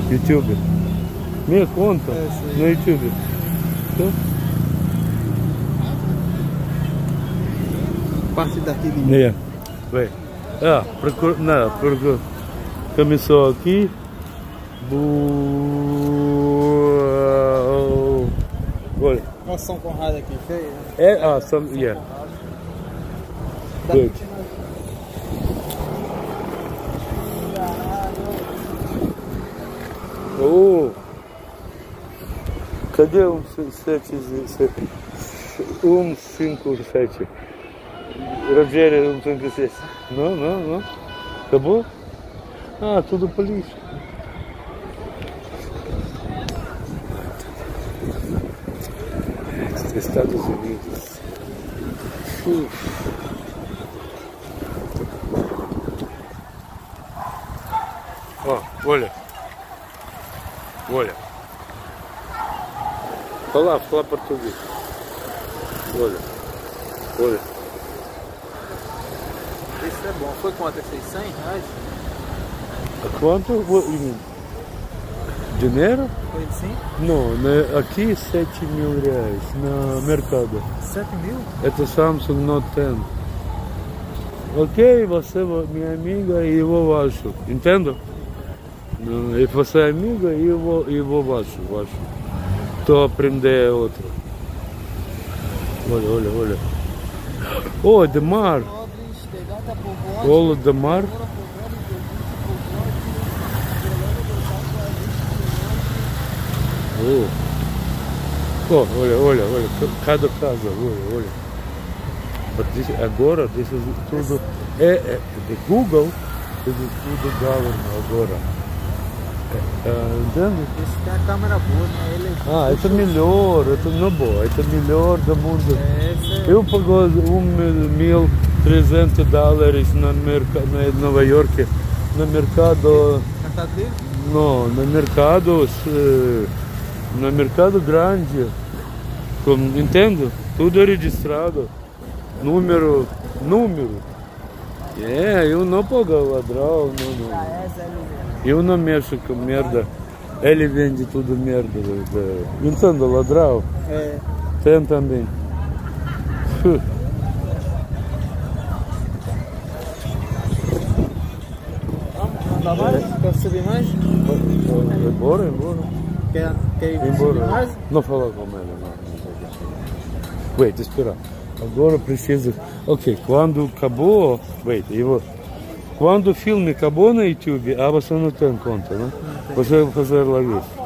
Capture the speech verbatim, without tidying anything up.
YouTube. Minha conta É, sim. no YouTube. Então, Parte daqui de é. Bem. Ah, procura, não, porque começou aqui. Bu... Olha. Nossa, São Conrado aqui, feio, né? É, ah, some, yeah. Good. Oh. Cadê um sete, sete, um cinco sete? Rogério um cinco sete. Não, não, não. Acabou? Ah, tudo para lixo. Estados Unidos. Uf. Ó, olha. Olha. Fala, fala português. Olha. Olha. Isso é bom. Foi quanto? cem reais? A quanto? Dinheiro? Foi assim? Não, né, aqui sete mil reais no mercado. sete mil? Это Samsung Note dez. Ok, você é minha amiga e eu vacho. Entendo? E você é amiga e eu vou, eu vou vacho, vacho. Estou a aprender outro. Olha, olha, olha. Oh, de mar. Olha, de mar. Oh. Oh, olha, olha, olha, cada casa, olha, olha. This, agora, this is tudo, é, é de Google, isso é tudo government agora. É, é, entende? Esse tem a câmera boa, né? Ele Ah, isso é melhor, isso não é bom, isso é melhor do mundo. É, esse é... Eu pago um mil e trezentos dólares no mercado, em Nova York, no mercado, Mercado Livre? não, no mercado, no mercado grande, como, entendo? Tudo é registrado, número, número. É, eu não pago ladrão, não, não. Eu não mexo com merda, ele vende tudo merda. Entendo, ladrão? É. Tem também. Dá mais? Quer subir mais? Embora, embora. Quer, quer ir Embora. subir mais? Não fala com ele, não. Wait, espera. Agora preciso. Ok, quando acabou. Wait, eu vou. Quando o filme acabou no YouTube, ah, você não tem conta, né? Você vai fazer lá isso.